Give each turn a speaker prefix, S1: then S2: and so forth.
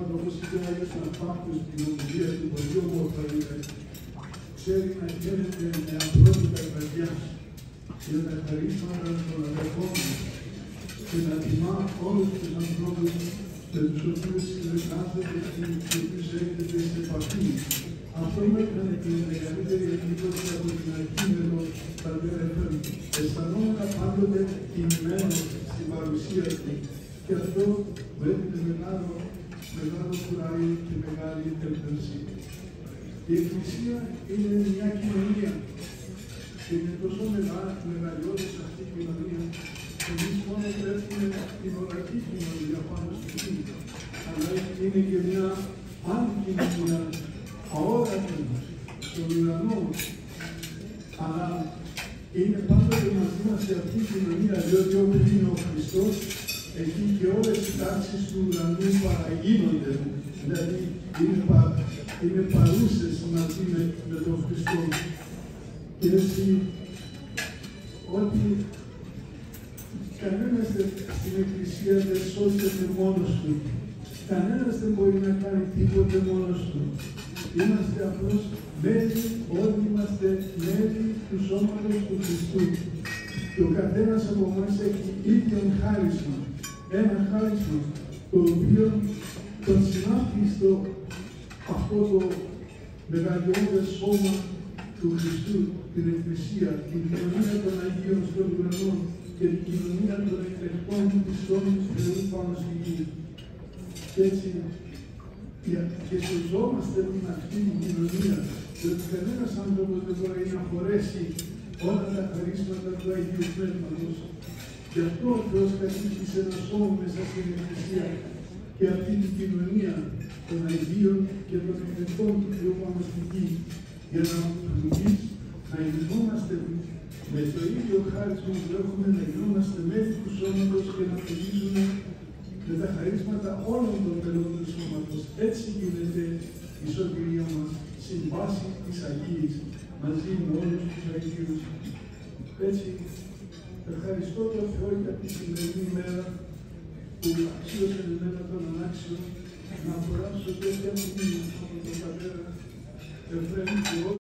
S1: χαρίσματα, όπως είπε ο Άγιος Ναυπάκτος στην ομιλία του, πολύ όμορφα είπε, ξέρει να χαίρεται με ανθρώπινα καρδιά για τα χαρίσματα των αδερφών και να τιμά όλους τους ανθρώπους με τους οποίους συνεργάζεται και με τους οποίους έρχεται σε επαφή. Αυτό μου έκανε την μεγαλύτερη εντύπωση από την αρχή με το Πατέρα. Αισθανόμουν πάντοτε τιμημένος στην παρουσία του και αυτό μου έδινε μεγάλο κουράγιο και μεγάλη έμπνευση. Η Εκκλησία είναι μια κοινωνία και είναι τόσο μεγαλειώδης αυτή η κοινωνία. Εμείς μόνο τρέφουμε την ορακή κοινωνία πάνω στη γη, αλλά είναι και μια άλλη κοινωνία αόρατη στον ουρανό, αλλά είναι πάντοτε μαζί μας σε αυτή την κοινωνία, διότι όπου είναι ο Χριστός, εκεί και όλες οι τάξεις του ουρανού παραγίνονται, δηλαδή είναι παρούσες μαζί με τον Χριστό. Και έτσι, ότι κανένας στην Εκκλησία δεν σώζεται μόνος του. Κανένας δεν μπορεί να κάνει τίποτε μόνος του. Είμαστε απλώς μέλη, όλοι είμαστε μέλη του σώματος του Χριστού. Και ο καθένας από εμάς έχει ίδιον χάρισμα. Ένα χάρισμα το οποίο τον συνάπτει στο αυτό το μεγαλειώδες σώμα του Χριστού, την Εκκλησία, την κοινωνία των Αγίων στον ουρανό και την κοινωνία των εκλεκτών πιστών του Θεού πάνω στη γη. Και έτσι, και σωζόμαστε με αυτή την κοινωνία, διότι κανένας άνθρωπος δεν μπορεί να χωρέσει όλα τα χαρίσματα του Αγίου Πνεύματος. Γι' αυτό ο Θεός κατήχησε ένα σώμα μέσα στην Εκκλησία και αυτή την κοινωνία των Αγίων και των εκλεκτών του Θεού πάνω στη γη, για να εμείς να γινόμαστε με το ίδιο χάρισμα που έχουμε, να γινόμαστε μέλη του σώματος και να φυλίζουμε με τα χαρίσματα όλων των μελών του σώματος. Έτσι γίνεται η σωτηρία μας, συμβάσει της Αγίας, μαζί με όλους τους Αγίους. Έτσι, ευχαριστώ τον Θεό για τη σημερινή ημέρα που αξίωσε εμένα τον ανάξιο να απορράψω τέτοια μνήμη από τον Πατέρα Εφραίμ.